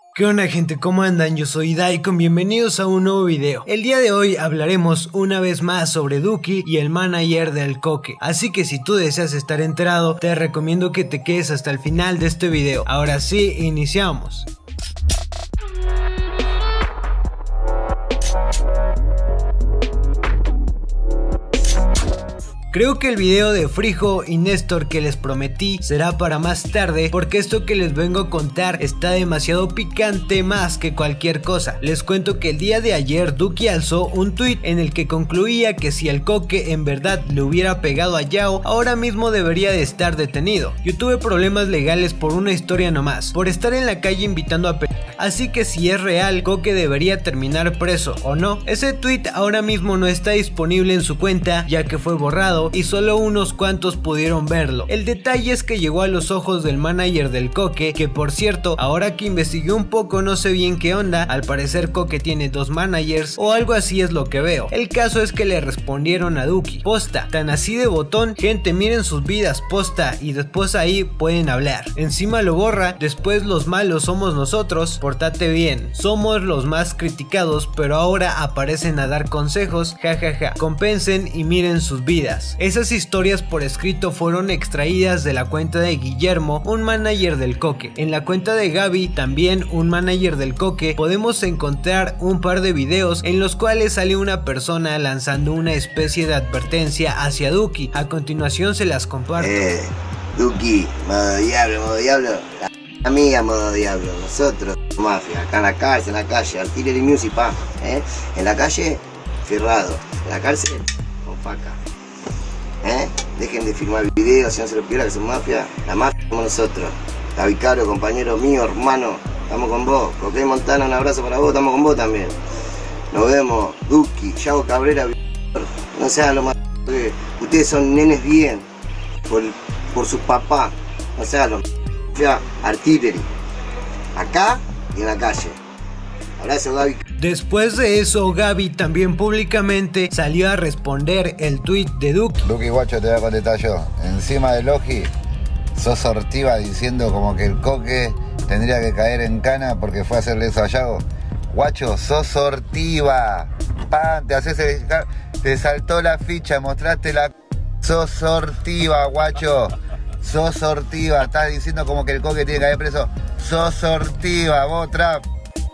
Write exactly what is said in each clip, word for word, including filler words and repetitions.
¿Qué onda, gente? ¿Cómo andan? Yo soy Daikon, bienvenidos a un nuevo video. El día de hoy hablaremos una vez más sobre Duki y el manager del Coque. Así que si tú deseas estar enterado, te recomiendo que te quedes hasta el final de este video. Ahora sí, iniciamos. Creo que el video de Frijo y Néstor que les prometí será para más tarde, porque esto que les vengo a contar está demasiado picante más que cualquier cosa. Les cuento que el día de ayer Duki alzó un tweet en el que concluía que si el Coque en verdad le hubiera pegado a Yao, ahora mismo debería de estar detenido. Yo tuve problemas legales por una historia nomás, por estar en la calle invitando a pelear. Así que si es real, Coque debería terminar preso o no. Ese tweet ahora mismo no está disponible en su cuenta, ya que fue borrado y solo unos cuantos pudieron verlo. El detalle es que llegó a los ojos del manager del Coque, que por cierto, ahora que investigué un poco no sé bien qué onda. Al parecer Coque tiene dos managers o algo así es lo que veo. El caso es que le respondieron a Duki: posta, tan así de botón, gente, miren sus vidas, posta, y después ahí pueden hablar. Encima lo borra: después los malos somos nosotros, portate bien, somos los más criticados, pero ahora aparecen a dar consejos, jajaja, ja, ja. Compensen y miren sus vidas. Esas historias por escrito fueron extraídas de la cuenta de Guillermo, un manager del Coque. En la cuenta de Gaby, también un manager del Coque, podemos encontrar un par de videos en los cuales sale una persona lanzando una especie de advertencia hacia Duki. A continuación se las comparto. Eh, Duki, modo diablo, modo diablo. La amiga, modo diablo. Nosotros, mafia, acá en la calle, en la calle, Artillery Music, pa. ¿Eh? En la calle, firrado. En la cárcel, con faca. ¿Eh? Dejen de filmar videos, si no se lo pierda que son mafia. La mafia somos nosotros. David Caro, compañero mío, hermano, estamos con vos. Coque Montana, un abrazo para vos, estamos con vos también. Nos vemos. Duki, Yao Cabrera, no sean lo más que ustedes son nenes bien por, por sus papás. No sean lo más Artillery. Acá y en la calle. Abrazo, Gaby. Después de eso, Gaby también públicamente salió a responder el tweet de Duki. Duki, guacho, te voy a contestar yo. Encima de Logi, sos sortiva diciendo como que el Coque tendría que caer en cana porque fue a hacerle eso a Yago. Guacho, sos sortiva. Pan, te haces el... Te saltó la ficha, mostraste la... Sos sortiva, guacho. Sos sortiva. Estás diciendo como que el Coque tiene que caer preso. Sos sortiva, vos, trap.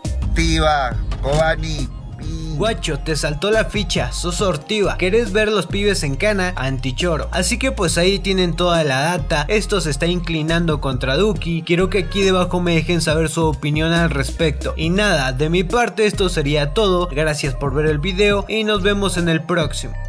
Cobani. Guacho, te saltó la ficha, sos sortiva. ¿Querés ver los pibes en cana? Antichoro. Así que pues ahí tienen toda la data. Esto se está inclinando contra Duki. Quiero que aquí debajo me dejen saber su opinión al respecto. Y nada, de mi parte esto sería todo. Gracias por ver el video y nos vemos en el próximo.